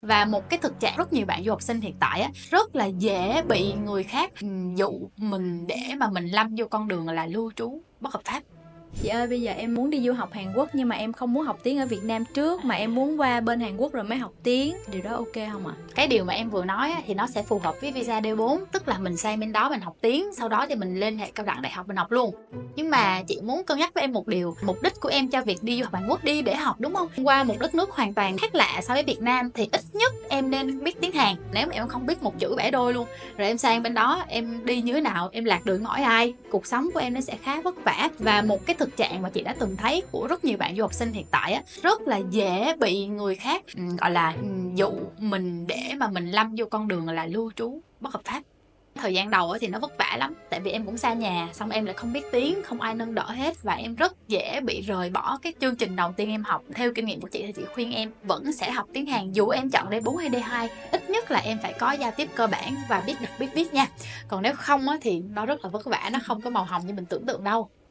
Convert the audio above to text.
Và một cái thực trạng rất nhiều bạn du học sinh hiện tại á, rất là dễ bị người khác dụ mình để mà mình lâm vô con đường là lưu trú bất hợp pháp. Chị ơi, bây giờ em muốn đi du học Hàn Quốc nhưng mà em không muốn học tiếng ở Việt Nam trước mà em muốn qua bên Hàn Quốc rồi mới học tiếng. Điều đó ok không ạ? Cái điều mà em vừa nói á, thì nó sẽ phù hợp với visa D4, tức là mình sang bên đó mình học tiếng, sau đó thì mình lên hệ cao đẳng đại học mình học luôn. Nhưng mà chị muốn cân nhắc với em một điều, mục đích của em cho việc đi du học Hàn Quốc đi để học đúng không? Qua một đất nước hoàn toàn khác lạ so với Việt Nam thì ít nhất em nên biết tiếng Hàn. Nếu mà em không biết một chữ bẻ đôi luôn, rồi em sang bên đó em đi như thế nào, em lạc đường hỏi ai, cuộc sống của em nó sẽ khá vất vả. Và một cái thực trạng mà chị đã từng thấy của rất nhiều bạn du học sinh hiện tại á, rất là dễ bị người khác gọi là dụ mình để mà mình lâm vô con đường là lưu trú bất hợp pháp. Thời gian đầu thì nó vất vả lắm, tại vì em cũng xa nhà, xong em lại không biết tiếng, không ai nâng đỡ hết, và em rất dễ bị rời bỏ cái chương trình đầu tiên em học. Theo kinh nghiệm của chị thì chị khuyên em vẫn sẽ học tiếng Hàn, dù em chọn D4 hay D2, ít nhất là em phải có giao tiếp cơ bản và biết đọc biết viết nha. Còn nếu không thì nó rất là vất vả, nó không có màu hồng như mình tưởng tượng đâu.